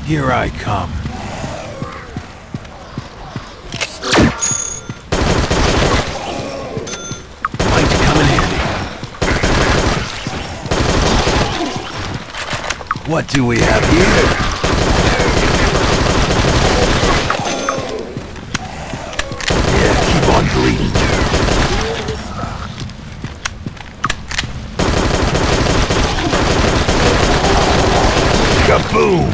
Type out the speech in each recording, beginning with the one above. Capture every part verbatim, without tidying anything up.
Here I come. Might come in handy. What do we have here? Yeah, keep on bleeding. Kaboom!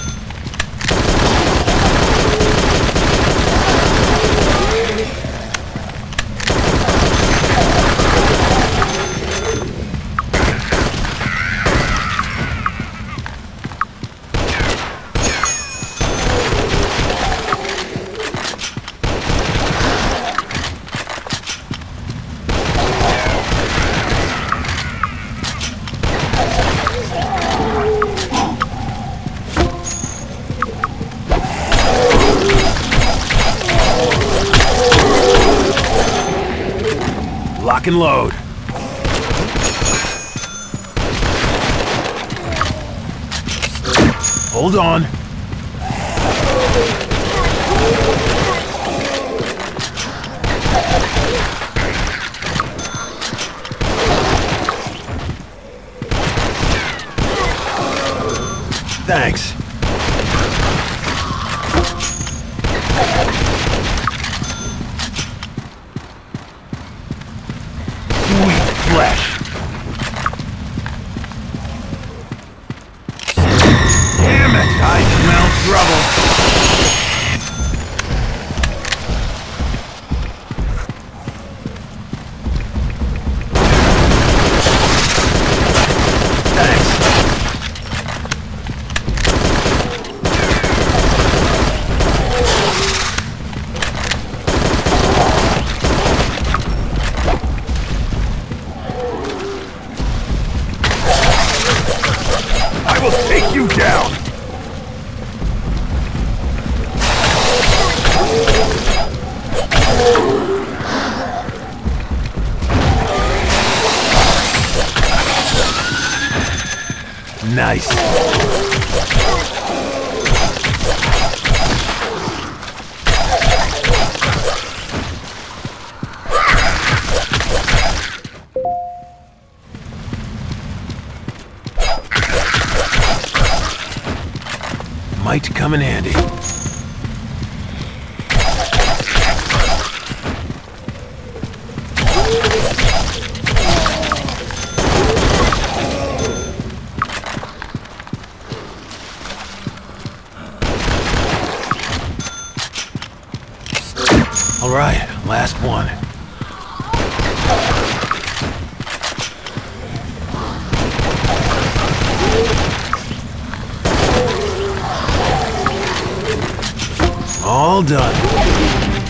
Lock and load. Hold on. Thanks. Sweet flesh. Damn it, I smell trouble. Thanks. I will take you down! Nice. Might come in handy. All right, last one. All done.